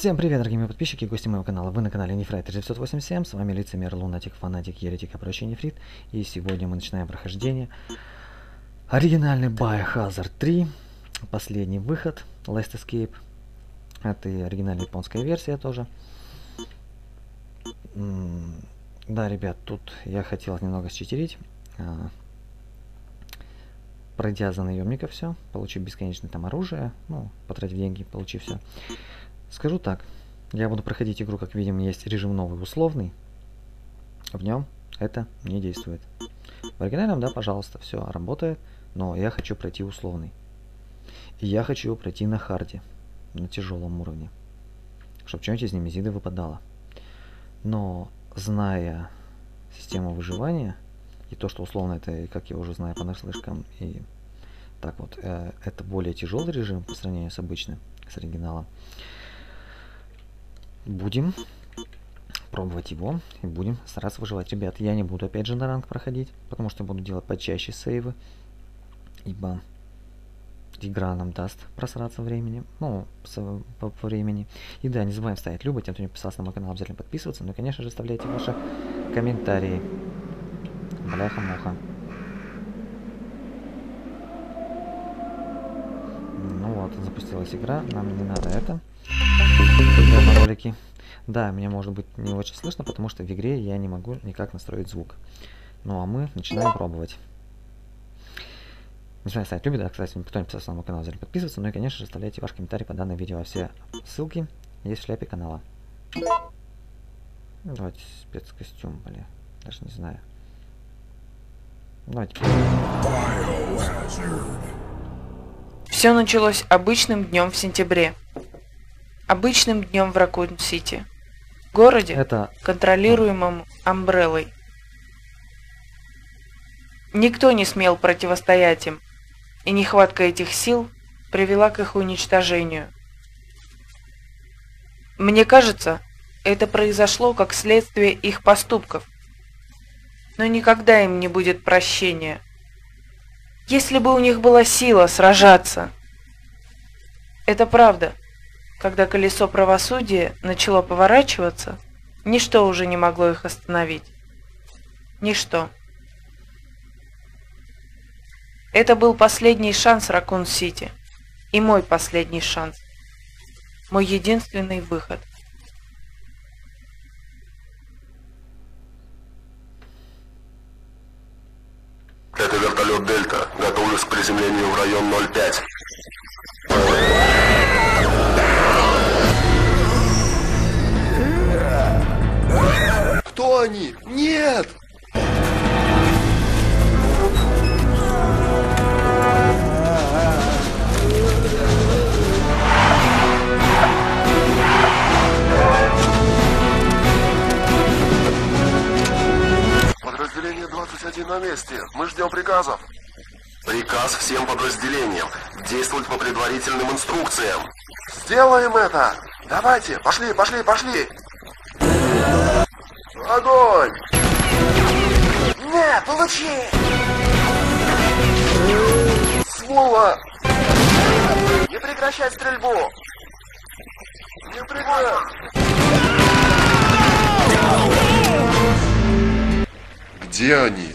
Всем привет, дорогие мои подписчики и гости моего канала. Вы на канале Нефрайт 987. С вами лицемер, лунатик, фанатик, еретик и прочий нефрит. И сегодня мы начинаем прохождение оригинальный Biohazard 3. Последний выход, Last Escape. Это и оригинальная японская версия тоже. Да, ребят, тут я хотел немного считерить. Пройдя за наемника все, получив бесконечное там оружие, ну, потратив деньги, получив все. Скажу так, я буду проходить игру, как видим, есть режим новый условный. В нем это не действует. В оригинальном, да, пожалуйста, все работает, но я хочу пройти условный. И я хочу его пройти на харде, на тяжелом уровне, чтобы что-нибудь из немезиды выпадало. Но, зная систему выживания, и то, что условно это, как я уже знаю по наслышкам, и так вот, это более тяжелый режим по сравнению с обычным, с оригиналом. Будем пробовать его и будем стараться выживать. Ребят, я не буду опять же на ранг проходить, потому что буду делать почаще сейвы, ибо игра нам даст просраться времени, ну, по времени. И да, не забываем ставить любо, тем, кто не подписался на мой канал, обязательно подписываться. Ну и, конечно же, оставляйте ваши комментарии. Бляха-муха. Ну вот, запустилась игра, нам не надо это. Ролики. Да, меня может быть не очень слышно, потому что в игре я не могу никак настроить звук. Ну а мы начинаем пробовать. Не знаю, ставить любит, да, кстати, кто не подписался на мой канал, обязательно подписываться. Ну и, конечно же, оставляйте ваши комментарии по данному видео. Все ссылки есть в шляпе канала. Давайте спецкостюм, бля. Даже не знаю. Давайте. Все началось обычным днем в сентябре. Обычным днем в Ракун-Сити. Городе, контролируемом Амбреллой. Никто не смел противостоять им, и нехватка этих сил привела к их уничтожению. Мне кажется, это произошло как следствие их поступков. Но никогда им не будет прощения. Если бы у них была сила сражаться. Это правда. Когда колесо правосудия начало поворачиваться, ничто уже не могло их остановить. Ничто. Это был последний шанс Ракун-Сити. И мой последний шанс. Мой единственный выход. Это вертолет Дельта. Готовлюсь к приземлению в район 05. Кто они? Нет! Подразделение 21 на месте. Мы ждем приказов. Приказ всем подразделениям. Действовать по предварительным инструкциям. Сделаем это! Давайте, пошли, пошли, пошли! Огонь! Нет, получи! Своло! Не прекращать стрельбу! Не прекращать! Где они?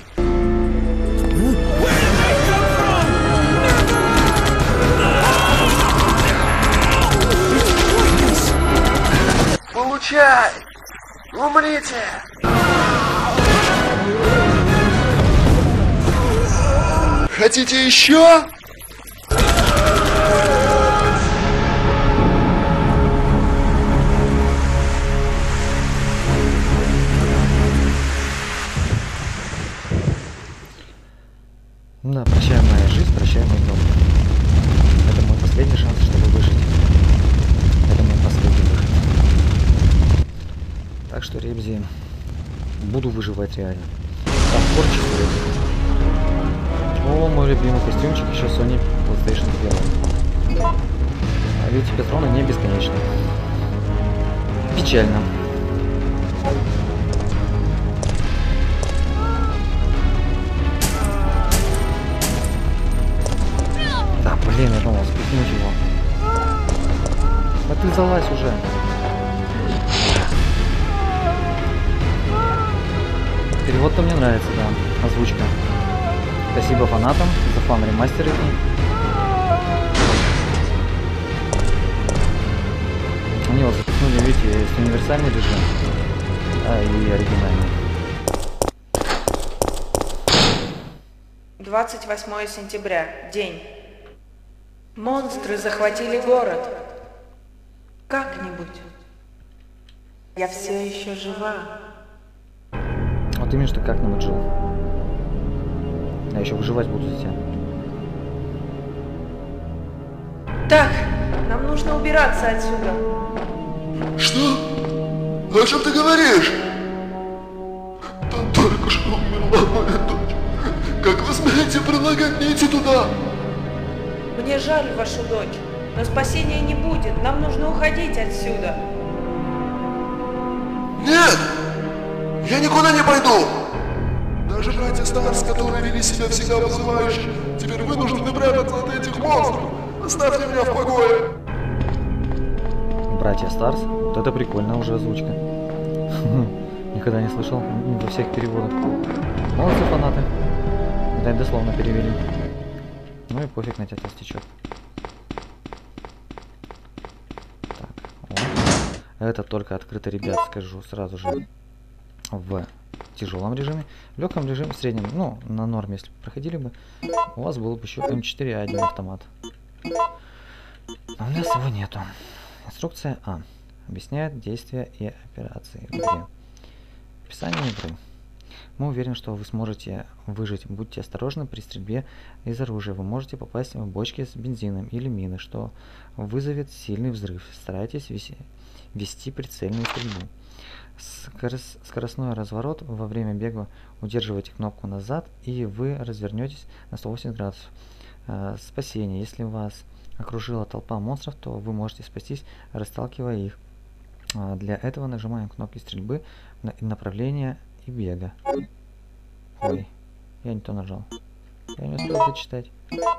Получай! Умрите! Хотите еще? Да, прощай моя жизнь, прощай мой дом. Это мой последний шанс, чтобы выжить. Это мой последний выход. Так что, ребзи, буду выживать реально. Там порчик. О, мой любимый костюмчик, еще Sony PlayStation 1. А ведь патроны не бесконечны. Печально. Да, блин, я думал спихнуть его. А ты залазь уже. Перевод-то мне нравится, да. Озвучка. Спасибо фанатам за фан ремастеринг. Они вот запихнули, видите, есть универсальный режим и оригинальный. 28 сентября. День. Монстры захватили город. Как-нибудь. Я все еще жива. Вот именно что как-нибудь жил. Я еще выживать буду за тебя. Так, нам нужно убираться отсюда. Что? О чем ты говоришь? Там только что умерла моя дочь. Как вы смеете предлагать мне идти туда? Мне жаль вашу дочь, но спасения не будет. Нам нужно уходить отсюда. Нет! Я никуда не пойду! Даже братья Старс, которые вели себя всегда вызывающе, теперь вынуждены прятаться от этих монстров. Оставьте меня в покое! Братья Старс? Вот это прикольная уже озвучка. Никогда не слышал во всех переводах. Молодцы фанаты. Да, дословно перевели. Ну и пофиг, на тебя стечет. Так, вот. Это только открыто, ребят, скажу сразу же. В тяжелом режиме. В легком режиме, в среднем, ну, на норме, если бы проходили бы, у вас был бы еще М4А1 автомат. А у нас его нету. Инструкция А. Объясняет действия и операции в игре. Описание игры. Мы уверены, что вы сможете выжить. Будьте осторожны при стрельбе из оружия. Вы можете попасть в бочки с бензином или мины, что вызовет сильный взрыв. Старайтесь вести прицельную стрельбу. Скоростной разворот. Во время бега удерживайте кнопку назад, и вы развернетесь на 180 градусов. Спасение. Если вас окружила толпа монстров, то вы можете спастись, расталкивая их. Для этого нажимаем кнопки стрельбы, направления и бега. Ой, я не то нажал. Я не успел зачитать.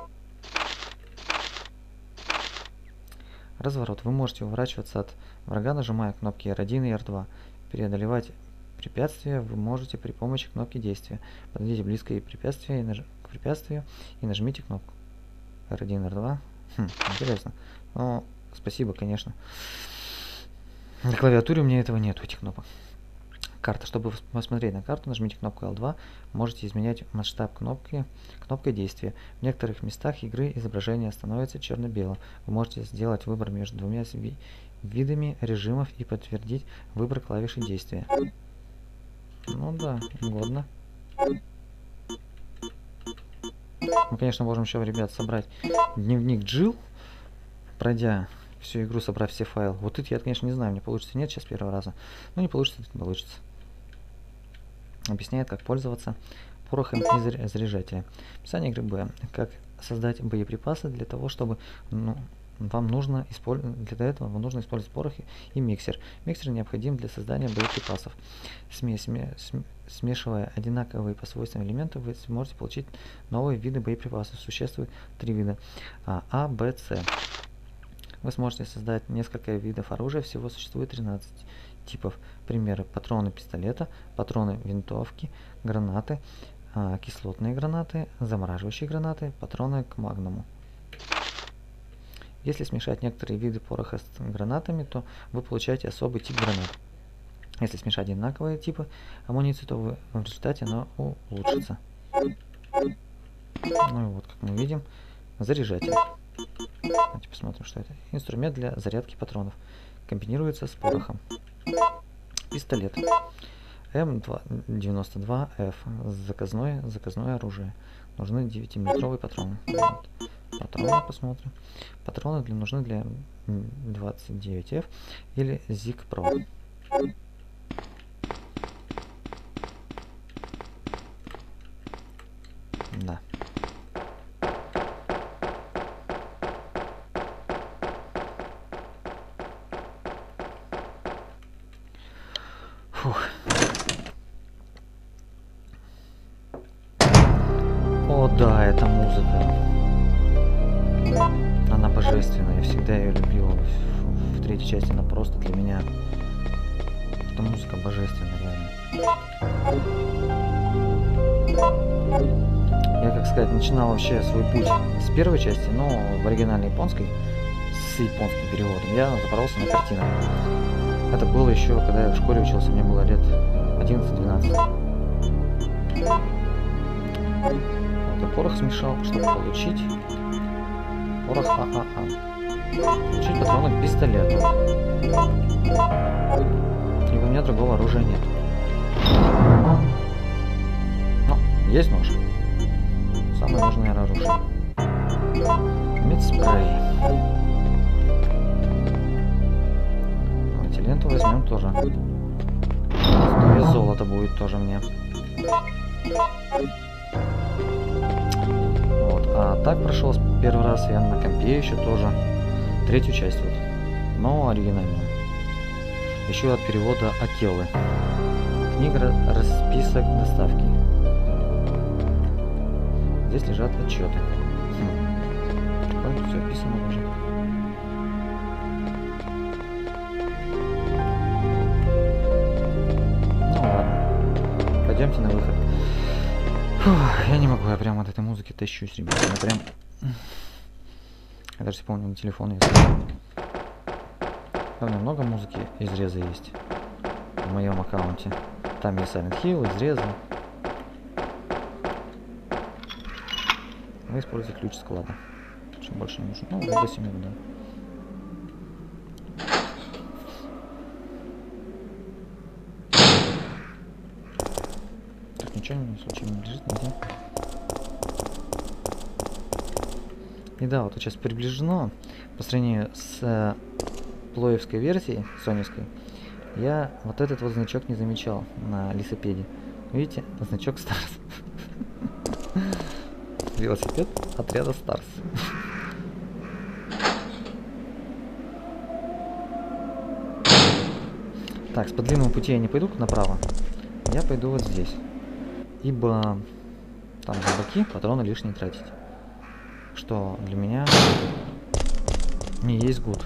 Разворот. Вы можете уворачиваться от врага, нажимая кнопки R1 и R2. Преодолевать препятствия вы можете при помощи кнопки действия. Подойдите близко к препятствию и нажмите кнопку R1, R2. Интересно. Но спасибо, конечно. На клавиатуре у меня этого нету, этих кнопок. Карта. Чтобы посмотреть на карту, нажмите кнопку L2. Можете изменять масштаб кнопкой действия. В некоторых местах игры изображение становится черно-белым. Вы можете сделать выбор между двумя видами режимов и подтвердить выбор клавиши действия. Ну да, угодно. Мы, конечно, можем еще, ребят, собрать дневник Джилл, пройдя всю игру, собрав все файлы. Вот это я, конечно, не знаю, мне получится, нет, сейчас первого раза. Но не получится, не получится. Объясняет, как пользоваться порохом и заряжателем. Описание игры Б. Как создать боеприпасы для того, чтобы вам нужно использовать, для этого вам нужно использовать порох и миксер. Миксер необходим для создания боеприпасов. Смешивая одинаковые по свойствам элементы, вы сможете получить новые виды боеприпасов. Существует 3 вида А, Б, С. Вы сможете создать несколько видов оружия, всего существует 13 типов. Примеры: патроны пистолета, патроны винтовки, гранаты, кислотные гранаты, замораживающие гранаты, патроны к магнуму. Если смешать некоторые виды пороха с гранатами, то вы получаете особый тип гранат. Если смешать одинаковые типы амуниции, то в результате она улучшится. Ну и вот, как мы видим, заряжатель. Давайте посмотрим, что это. Инструмент для зарядки патронов. Комбинируется с порохом. Пистолет. М92Ф. Заказное оружие. Нужны 9-мм патроны. Вот. Патроны посмотрим. Патроны нужны для 29F или ZIG Pro. Да. Фух. О, да, это музыка. Она божественная, я всегда ее любил. В третьей части она просто для меня. Эта музыка божественная, реально. Я, как сказать, начинал вообще свой путь с первой части, но в оригинальной японской, с японским переводом, я запоролся на картинах. Это было еще, когда я в школе учился, мне было лет 11-12. Вот, я порох смешал, чтобы получить порох ААА. Получить патроны к пистолету. И у меня другого оружия нет. Но есть нож. Самое нужное оружие. Медспрей. Ленту возьмем тоже. И золото будет тоже мне. Вот. А так прошел первый раз я на компе еще тоже. Третью часть вот. Но оригинальную. Еще от перевода Акелы. Книга расписок доставки. Здесь лежат отчеты. Прикольно, все описано уже. Пойдемте на выход. Фух, я не могу, я прям от этой музыки тащусь, ребята. Я прям... Я даже помню, на телефон я знаю. Там много музыки, изреза есть в моем аккаунте. Там есть Silent Hill, изрезы. Вы используете ключ склада. Чем больше не нужно. Ну, до 7 минут. Ничего не случайно не лежит нигде. И да, вот сейчас приближено по сравнению с плоевской версией, соневской, я вот этот вот значок не замечал на лисопеде. Видите, значок Старс. Велосипед отряда Старс. Так, по длинному пути я не пойду направо. Я пойду вот здесь. Ибо там зомбаки, патроны лишние тратить. Что для меня не есть гуд.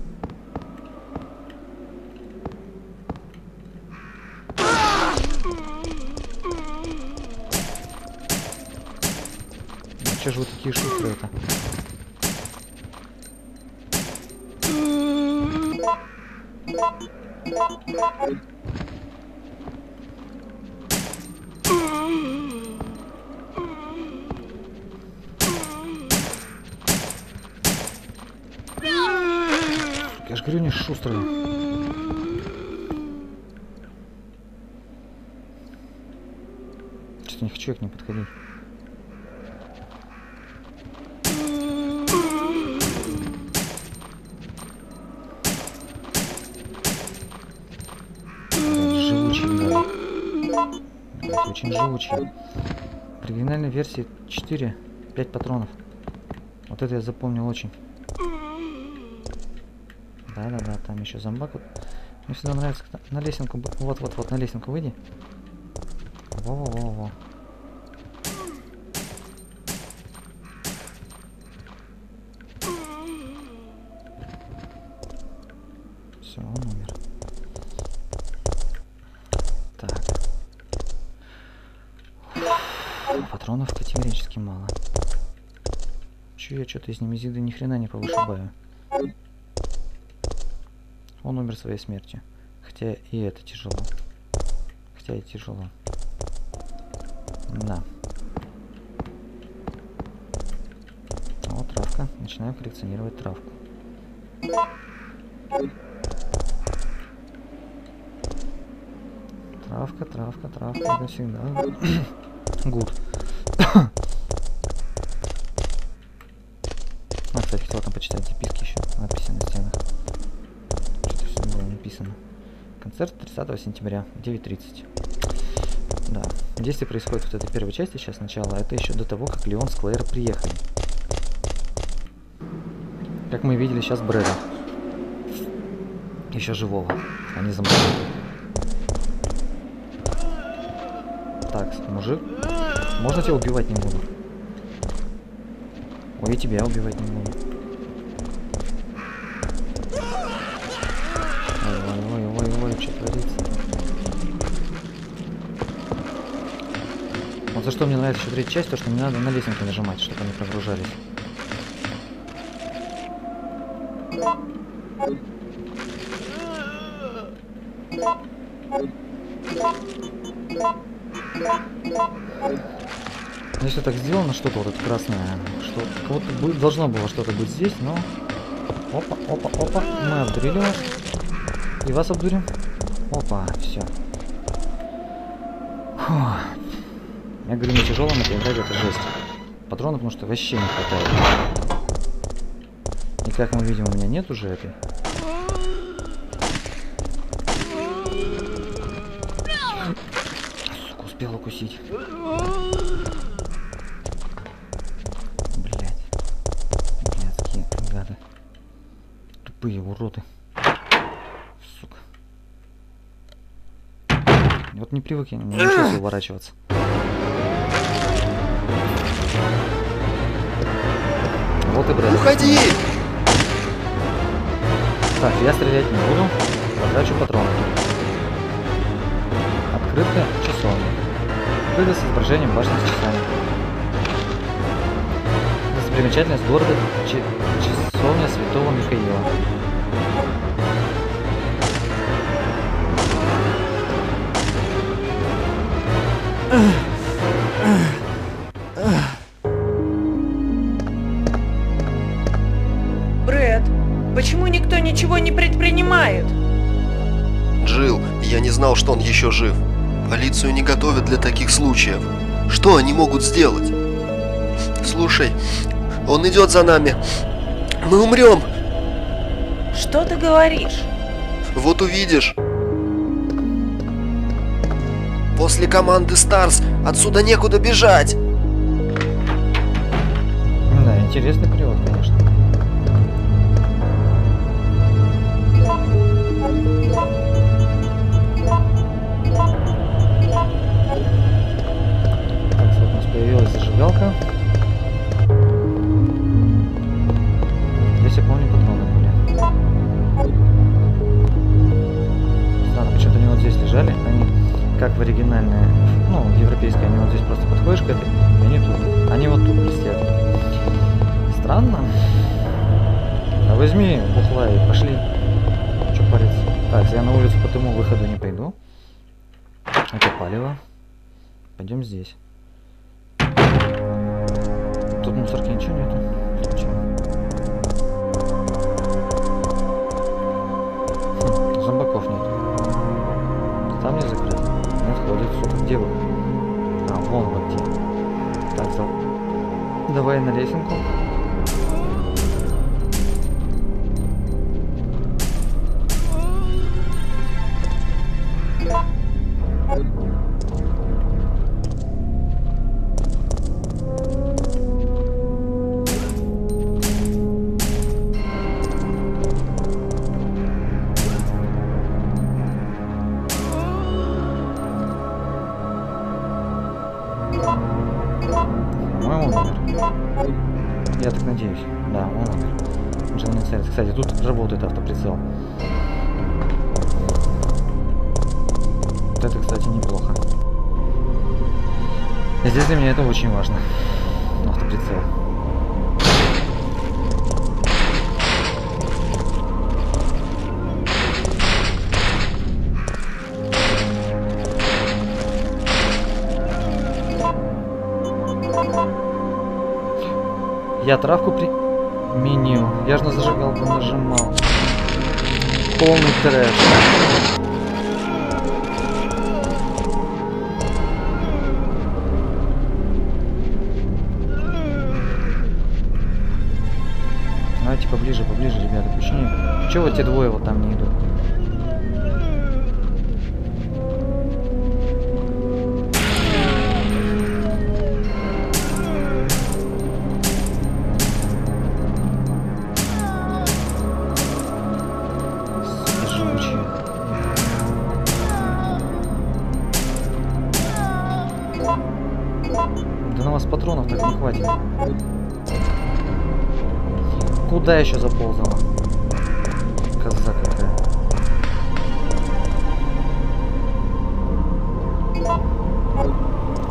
Ну че же вы такие шустрые-то? Я же говорю, не шустрые. Что-то не хочу я к ним подходить. Живучие, да. Очень живучие. В оригинальной версии 4-5 патронов. Вот это я запомнил очень. Да-да-да, там еще зомбак. Мне всегда нравится, когда на лесенку... Вот-вот-вот, на лесенку выйди. Во-во-во-во. Все, он умер. Так. Патронов категорически мало. Я что-то из немезиды ни хрена не повышибаю. Он умер своей смертью. Хотя и это тяжело. Хотя и тяжело. Да. Вот травка. Начинаем коллекционировать травку. Травка, травка, травка. Это всегда гуд. А, кстати, хотел там почитать записки еще. Надписи на стенах. Что-то все было написано. Концерт 30 сентября, 9:30. Да. Действие происходит вот этой первой части сейчас сначала. Это еще до того, как Леон с Клэр приехали. Как мы видели сейчас Брэда. Еще живого. Они заморозили. Так, мужик. Можно тебя убивать не буду? Ой, и тебя убивать не буду. Ой, что творится? Вот за что мне нравится еще третья часть, то что не надо на лесенки нажимать, чтобы они прогружались. Если так сделано, что-то вот это красное, что вот должно было что-то быть здесь, но... Опа, опа, опа, мы обдурили вас. И вас обдурим. Опа, все. Я говорю, на тяжелом это играть, это жесть. Патронов, потому что вообще не хватает. И как мы видим, у меня нет уже этой. Сука, успел укусить. Блять. Блядские гады. Тупые уроды. Сука. Вот не привык я, не научился уворачиваться. Вот и брат. Уходи! Так, я стрелять не буду. Потрачу патроны. Открытая часовня. Открыто с изображением башни с часами. Достопримечательность города часовня Святого Михаила. Брэд, почему никто ничего не предпринимает? Джилл, я не знал, что он еще жив. Полицию не готовят для таких случаев. Что они могут сделать? Слушай, он идет за нами. Мы умрем. Что ты говоришь? Вот увидишь. После команды Старс отсюда некуда бежать. Да, интересный перевод, конечно. Так, вот у нас появилась зажигалка. Здесь, я помню, патроны были. Странно, почему-то они вот здесь лежали. Они как в оригинальной, ну, в европейской, они вот здесь просто подходишь к этой, и они тут. Они вот тут блестят. Странно. А возьми бухла и пошли. Че париться? Так, я на улицу по тому выходу не пойду. Это палево. Пойдем здесь. Тут мусорки ничего нету. Зомбаков нет. Там не закрыто. Не отходит. Сука, где вы? А, вон вот где. Так, давай на лесенку. Я так надеюсь. Да, он умер. Уже не целится. Кстати, тут работает автоприцел. Вот это, кстати, неплохо. И здесь для меня это очень важно. Автоприцел. Я травку применил. Я же на зажигалку нажимал. Полный трэш. Давайте поближе, поближе, ребята. Почему? Чего вот те двое вот там не идут? Да на вас патронов так не хватит. Куда еще заползала? Коза какая.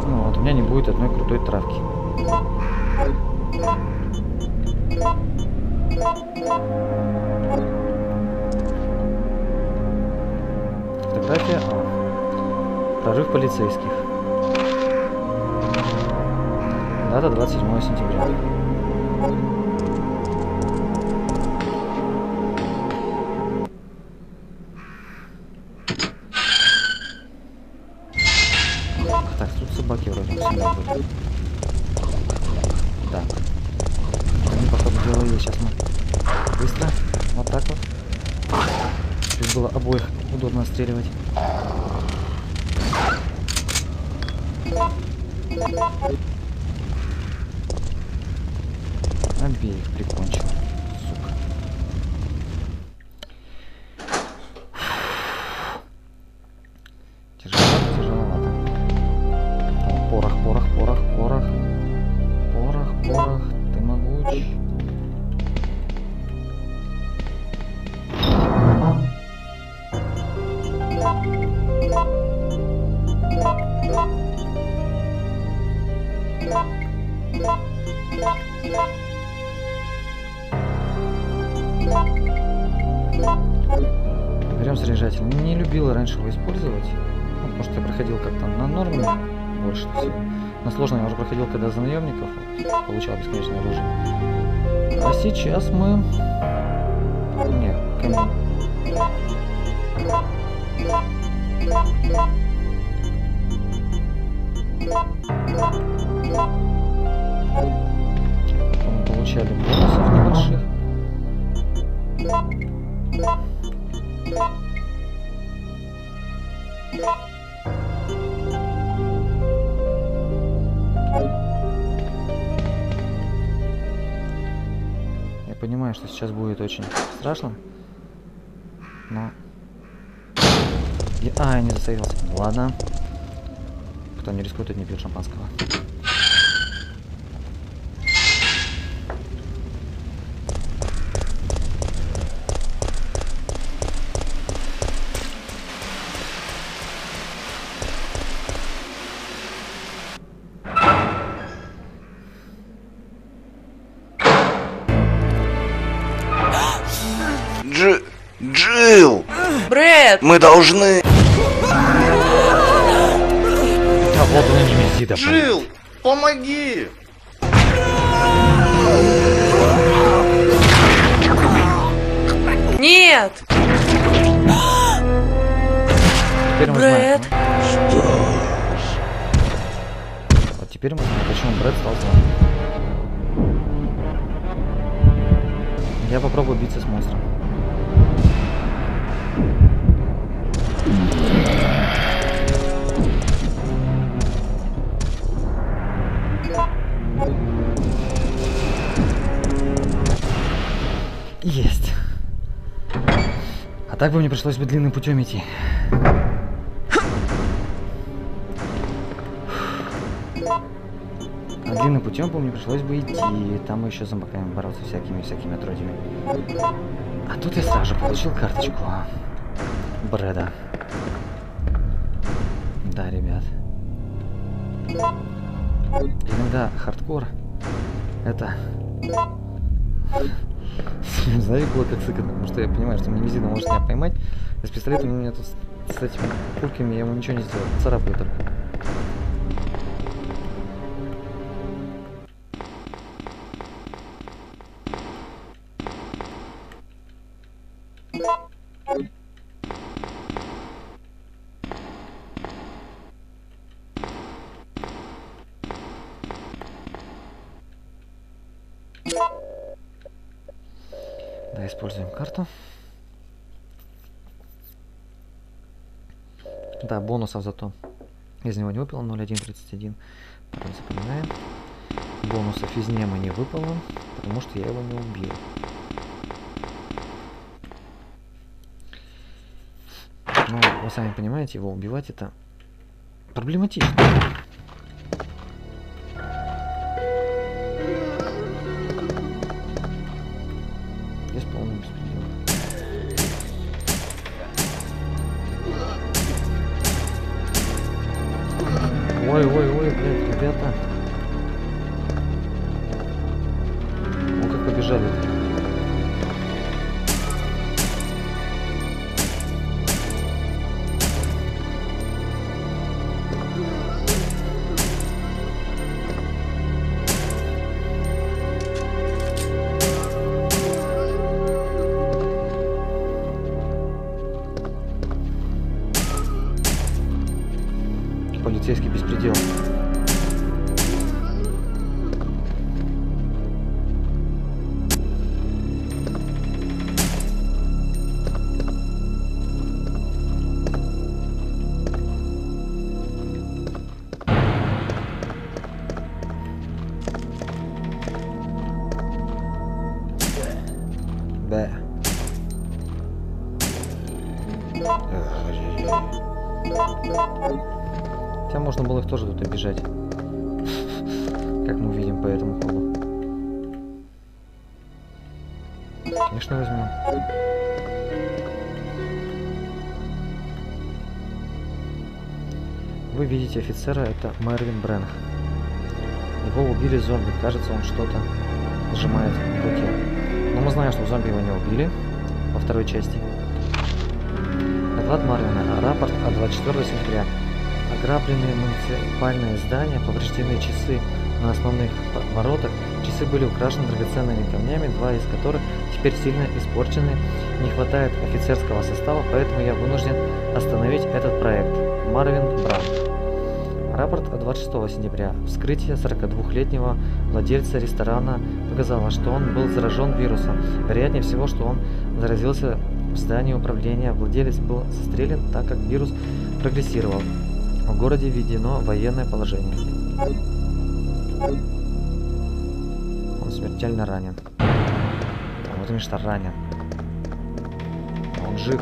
Ну вот, у меня не будет одной крутой травки. Фотография. Прорыв полицейских. Дата 27 сентября. Так, тут собаки вроде всегда были. Да. Они, походу, делали сейчас мы быстро. Вот так вот. Чтобы было обоих удобно отстреливать. Обеих прикончил. Сука. Тяжеловато, тяжеловато. О, порох, порох, порох, порох. Порох, порох. Ты могуч. Берем заряжатель. Не любила раньше его использовать, ну, потому что я проходил как-то на норме больше всего. На сложном я уже проходил, когда за наемников вот, получал бесконечное оружие. А сейчас мы... Не, камин. Потом получали бонусов небольших. Я понимаю, что сейчас будет очень страшно, но... я не засейвился. Ладно. Кто не рискует, тот не пьет шампанского. Джилл! Брэд! Мы должны... А вот он и немезида. Джилл! Помоги! Нет! Теперь мы Брэд! знаем. Вот теперь мы знаем, почему Брэд стал злым. Я попробую биться с монстром. Есть. А так бы мне пришлось бы длинным путем идти. А длинным путем бы мне пришлось бы идти. Там еще с зомбаками бороться всякими отродьями. А тут я сразу же получил карточку Брэда. Да, ребят. Иногда хардкор это... Знаете, было как сыкотно, потому что я понимаю, что немезида может меня поймать. А с пистолетом у меня тут с этими пульками я ему ничего не сделал. Царапаю только. Да, используем карту. Да, бонусов зато из него не выпало, 0,131. Потом запоминаем. Бонусов из нема не выпало, потому что я его не убил. Ну, вы сами понимаете, его убивать это проблематично. Здесь полный беспредел. Ой, блядь, ребята. О, как побежали. Полицейский беспредел. Да. Хотя можно было их тоже тут обижать. Как мы видим по этому ходу. Конечно, возьмем. Вы видите офицера, это Мервин Брэнх. Его убили зомби. Кажется, он что-то сжимает в руке. Но мы знаем, что зомби его не убили. Во второй части. Доклад Марвина. Рапорт от 24 сентября. Ограбленные муниципальные здания, поврежденные часы на основных воротах. Часы были украшены драгоценными камнями, два из которых теперь сильно испорчены. Не хватает офицерского состава, поэтому я вынужден остановить этот проект. Марвин Брандт. Рапорт от 26 сентября. Вскрытие 42-летнего владельца ресторана показало, что он был заражен вирусом. Вероятнее всего, что он заразился в здании управления. Владелец был застрелен, так как вирус прогрессировал. В городе введено военное положение. Он смертельно ранен. Вот именно что ранен. Он жив.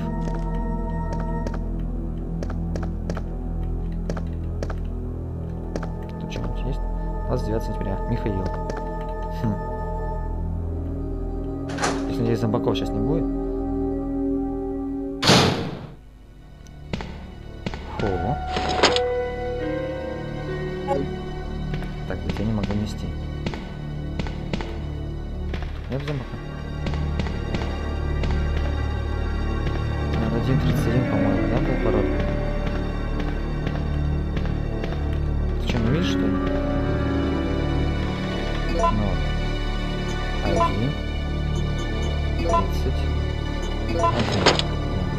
Тут что-нибудь есть? 29 сентября. Михаил. Если, надеюсь, зомбаков сейчас не будет. Хо. Так, ведь я не могу нести. Нет зомбака? Надо 1.31, по-моему, да, был пароль? Ты что, не видишь, что ли? 0. 1. 30. 1.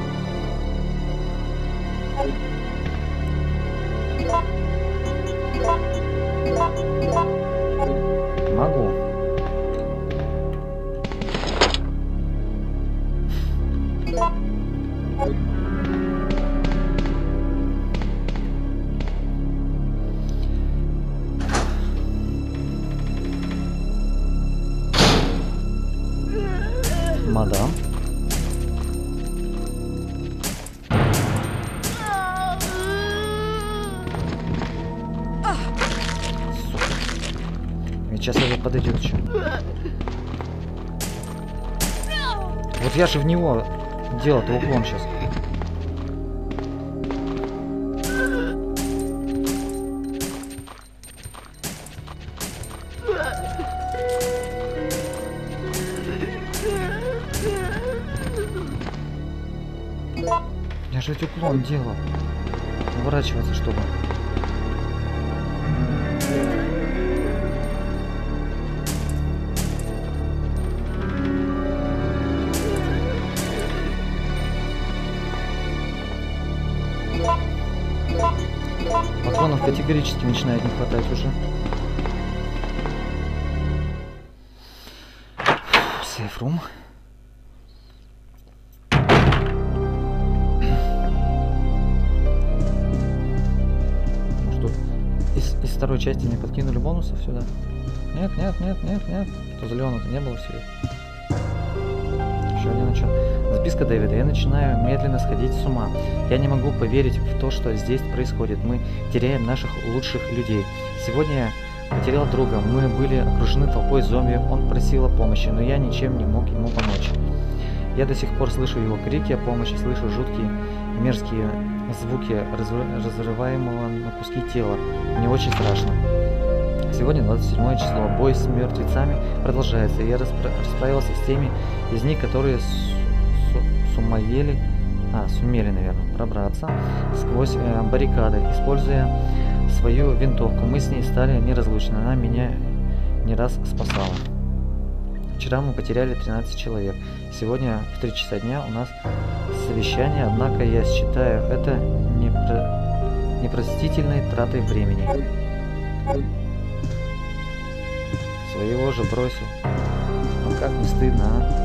Могу. Мадам. Сейчас это подойдет еще. Вот я же в него делал-то уклон сейчас. Я же ведь уклон делал. Уворачиваться, чтобы. Патронов категорически начинает не хватать уже. Сейфрум. Что? Из второй части мне подкинули бонусов сюда? Нет. То зеленого-то не было всего. Еще один отчет. Записка Дэвида. Я начинаю медленно сходить с ума. Я не могу поверить в то, что здесь происходит. Мы теряем наших лучших людей. Сегодня я потерял друга. Мы были окружены толпой зомби. Он просил о помощи, но я ничем не мог ему помочь. Я до сих пор слышу его крики о помощи, слышу жуткие мерзкие звуки разрываемого на куски тела. Мне очень страшно. Сегодня 27 число. Бой с мертвецами продолжается. И я расправился с теми из них, которые сумели, наверное, пробраться сквозь баррикады, используя свою винтовку. Мы с ней стали неразлучны. Она меня не раз спасала. Вчера мы потеряли 13 человек. Сегодня в 3 часа дня у нас совещание, однако я считаю это непростительной тратой времени. Своего же бросил. Ну как не стыдно, а?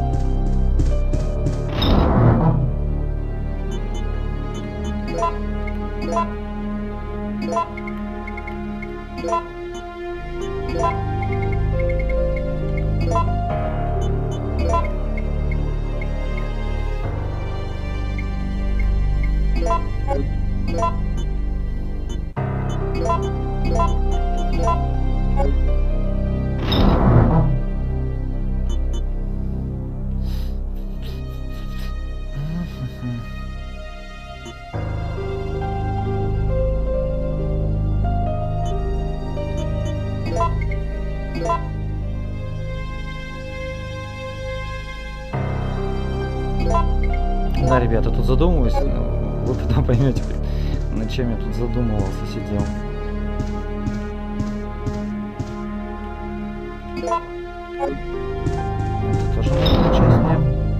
Да, ребята, тут задумываюсь, вы потом поймете, над чем я тут задумывался, сидел. Это тоже нужно часть,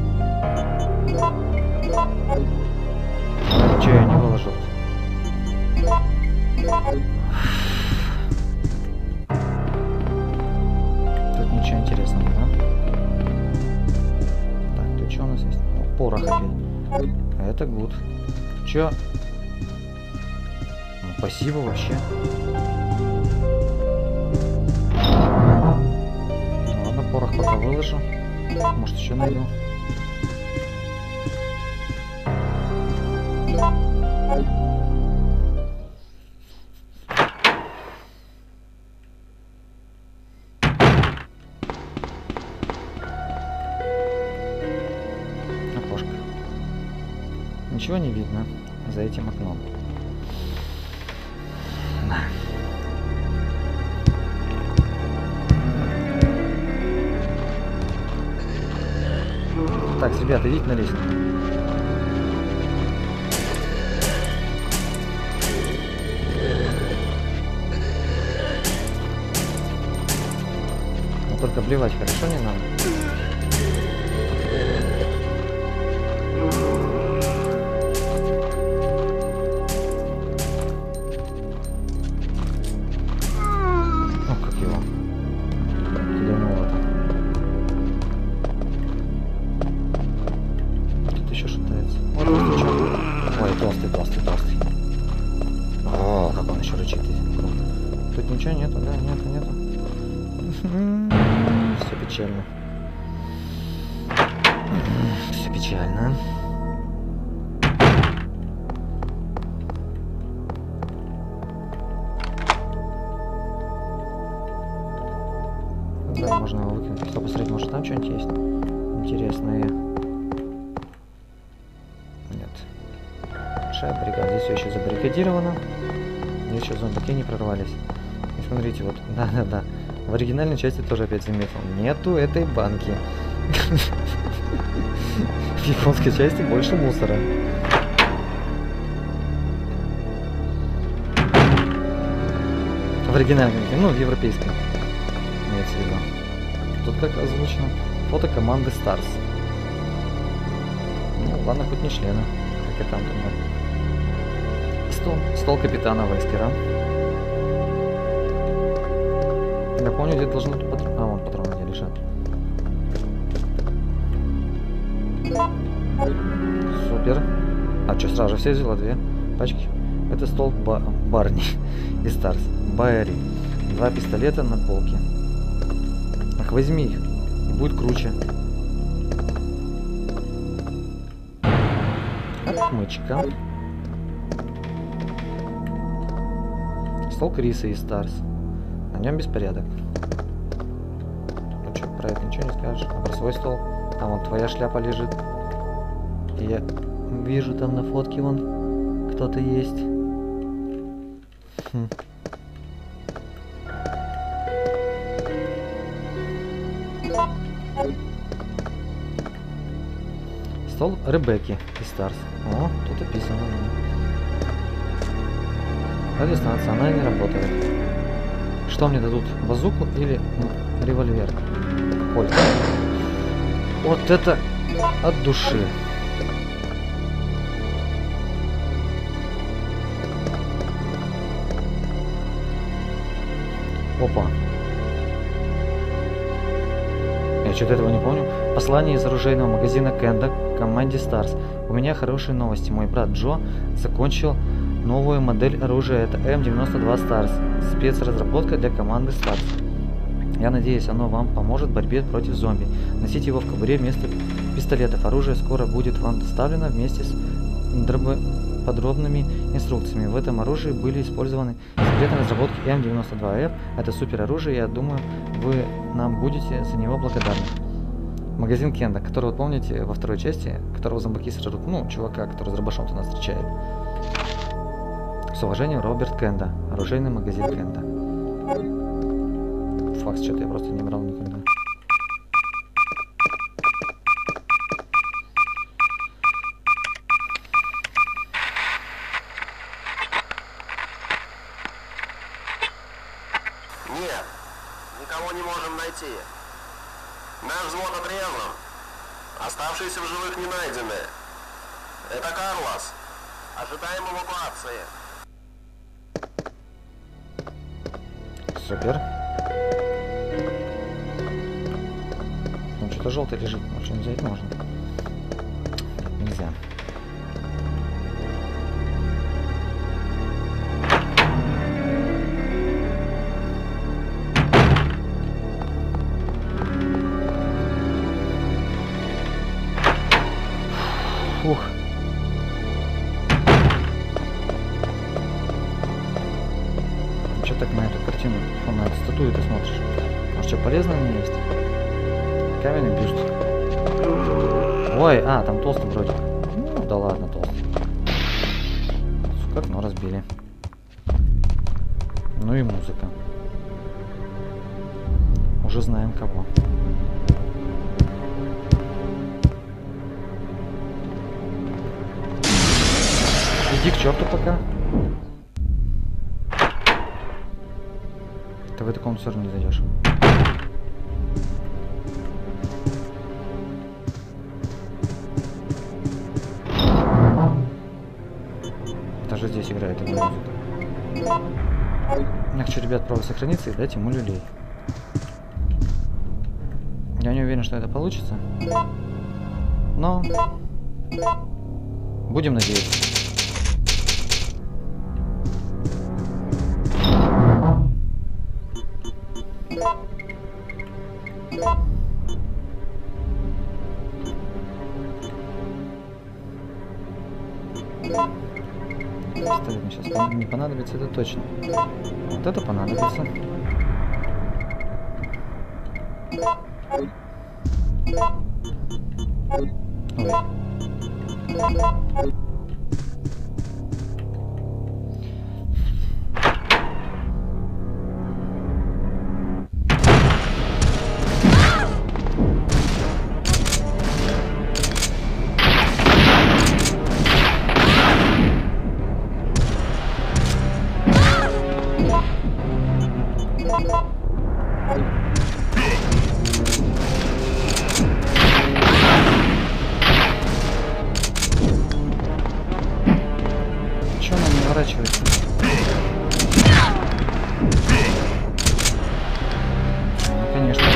а что я не выложил? Тут ничего интересного, да? Так, тут что у нас есть? О, порох опять. Это гуд. Чё? Ну, спасибо вообще. Ну, ладно, порох пока выложу. Может, еще найду. Окошко. Ничего не видно за этим окном. Так, ребята, идите на лестницу. Но только блевать хорошо не надо. Тут ничего нету, да? Нету. Все печально. Все печально. Да, можно его выкинуть. Если посмотреть, может там что-нибудь есть интересное. Нет. Большая бригада. Здесь все еще забаррикадировано. Здесь еще зомбаки не прорвались. И смотрите, вот, да. В оригинальной части тоже опять заметил. Нету этой банки. В японской части больше мусора. В оригинальной, ну, в европейской. Имеется в виду. Тут как озвучено. Фото команды Stars. Ну, ладно, хоть не члена. Как и там тогда. Стол капитана Вескера. Я помню, где должны быть патроны. А, вон патроны где лежат. Супер. А что, сразу же все взяла? 2 пачки? Это стол Барни и Старс. Байери. 2 пистолета на полке. Ах, возьми их. Будет круче. Отмычка. Стол Криса и Старс. На нем беспорядок. Ну что, про это ничего не скажешь? А про свой стол? Там вон твоя шляпа лежит. И я вижу там на фотке вон кто-то есть. Стол Ребекки из Старс. О, тут описано. Радиостанция, она не работает. Что мне дадут? Базуку или револьвер? Кольт. Вот это от души. Опа. Я что-то этого не помню. Послание из оружейного магазина Кенда команде Старс. У меня хорошие новости. Мой брат Джо закончил новую модель оружия. Это М92 Старс. Спецразработка для команды Старс. Я надеюсь, оно вам поможет в борьбе против зомби. Носите его в кобуре вместо пистолетов. Оружие скоро будет вам доставлено вместе с подробными инструкциями. В этом оружии были использованы секретные разработки М92F. Это супер оружие, я думаю, вы нам будете за него благодарны. Магазин Кенда, которого, помните, во второй части, которого зомбаки сожрут, ну, чувака, который с дробашом-то нас встречает. С уважением, Роберт Кенда. Оружейный магазин Кенда. Факс, что-то я просто не брал никогда. Нет, никого не можем найти. Наш взвод отрезан. Оставшиеся в живых не найдены. Это Карлос. Ожидаем эвакуации. Супер. Там что-то желтое лежит. Может, что-нибудь взять можно? Нельзя. Фух. Че так на эту картину, на эту статую ты смотришь? Может, что полезное у меня есть? Каменный бюст. Ой, там толстый вроде. Ну, да ладно, толстый. Сука, окно разбили. Ну и музыка. Уже знаем кого. Иди к черту пока. Ты в эту комнату все равно не зайдешь. Даже здесь играет эта музыка. Я хочу, ребят, пробовать сохраниться и дать ему люлей. Я не уверен, что это получится. Но будем надеяться. Ставим сейчас. Не понадобится, это точно. Вот это понадобится. Ой. Чё она не наворачивается? Ну, конечно,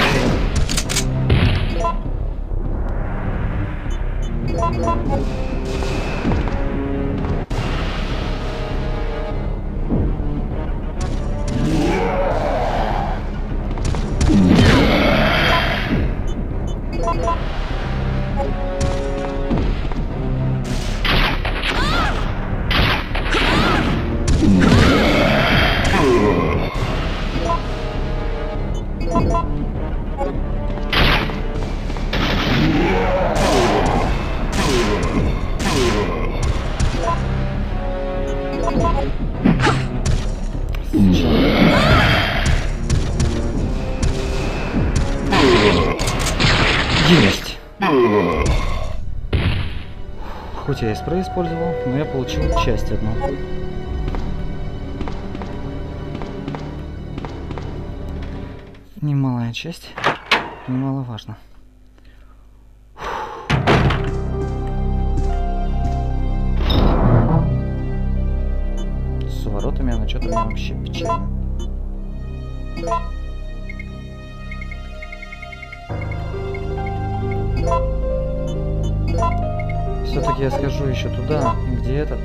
есть. Хоть я и спрей использовал, но я получил часть одну. Немалая часть, немаловажно. С воротами она что-то мне вообще печально. Все-таки я схожу еще туда, где этот...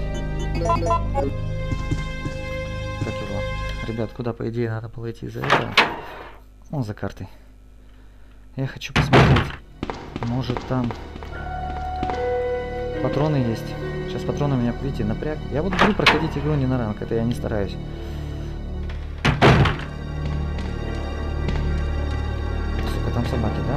Как его? Ребят, куда по идее надо было идти за этого? Вон за картой. Я хочу посмотреть. Может там патроны есть. Сейчас патроны у меня, видите, напряг. Я вот буду проходить игру не на ранг, это я не стараюсь. Сука, там собаки, да?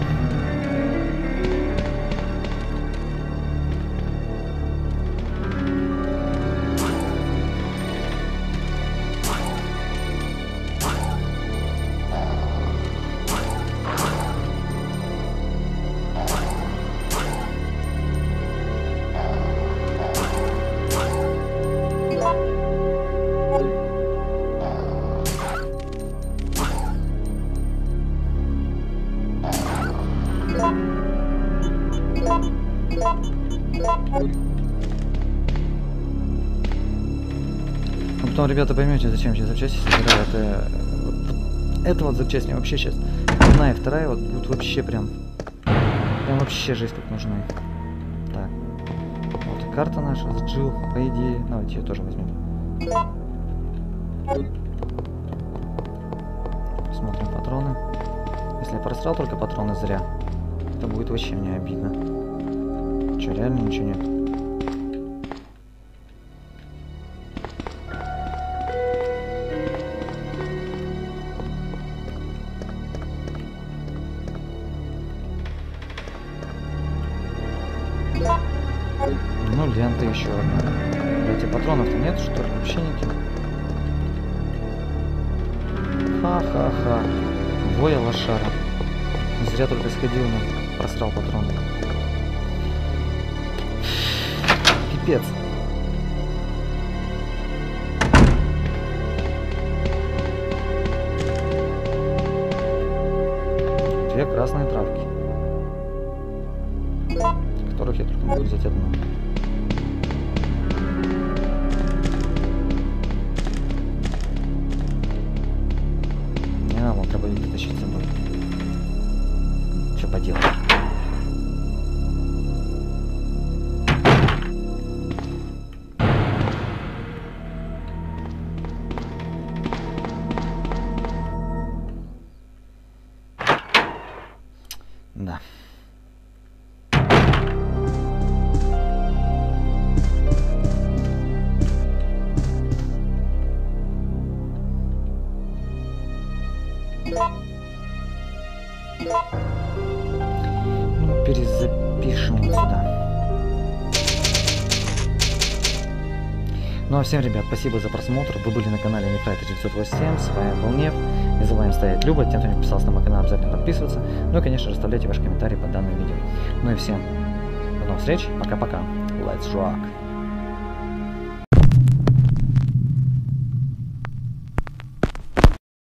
Ну, потом, ребята, поймете, зачем я запчасти собираю. Это вот запчасть мне вообще сейчас. Одна и вторая вот будут вообще прям вообще жесть как нужны. Так. Вот карта наша с Джилл, по идее. Давайте ее тоже возьмем. Смотрим патроны. Если я просрал только патроны зря, это будет вообще мне обидно. Че, реально ничего нет? Ну, лента еще одна. Эти патронов-то нет, что ли? Вообще никаких. Ха-ха-ха. Воя лошара. Зря только сходил, но просрал патроны. Пипец. Две красные травки, которых я только могу взять одну. Не надо, он дробовик тащить с собой. Что поделать? Да. Ну, перезапишем вот сюда. Ну а всем, ребят, спасибо за просмотр. Вы были на канале Нефрайтер 987. С вами был Неф. Не забываем ставить любовь. Тем, кто не подписался на мой канал, обязательно подписываться. Ну и, конечно же, оставляйте ваши комментарии под данным видео. Ну и всем до новых встреч. Пока-пока. Let's rock.